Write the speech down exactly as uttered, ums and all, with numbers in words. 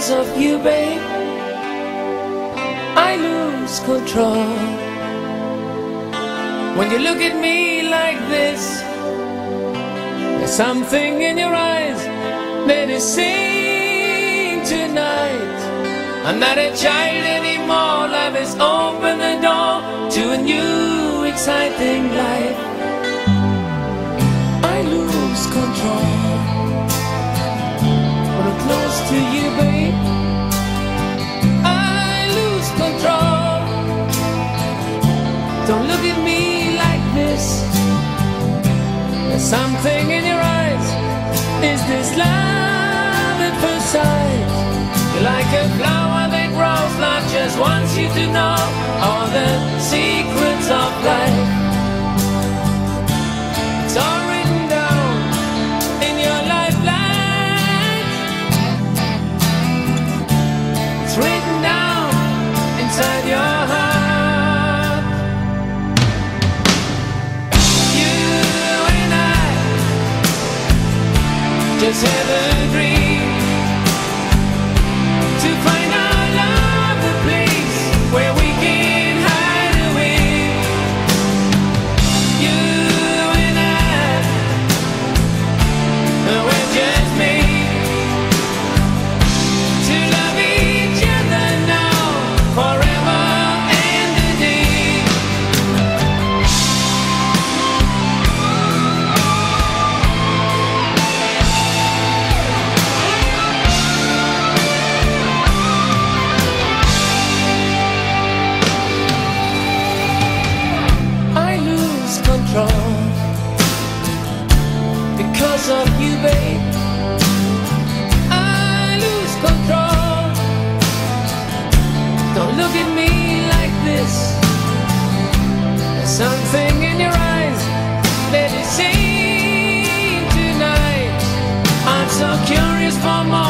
Because of you, babe, I lose control. When you look at me like this, there's something in your eyes that is saying tonight, I'm not a child anymore. Life has opened the door to a new exciting life. I lose control when I'm close to you, babe. I lose control. Don't look at me like this. There's something in your eyes. Is this love at first sight? You're like a flower that grows, not just wants you to know all the secrets of life. It's all written down in your lifeline. It's written down inside your heart. You and I just have a dream to find our love, a place where we can hide away. You and I, we're just made to love each other now, forever and a day. I lose control because of you, babe. I lose control. Don't look at me like this. There's something in your eyes that is saying tonight, I'm so curious for more.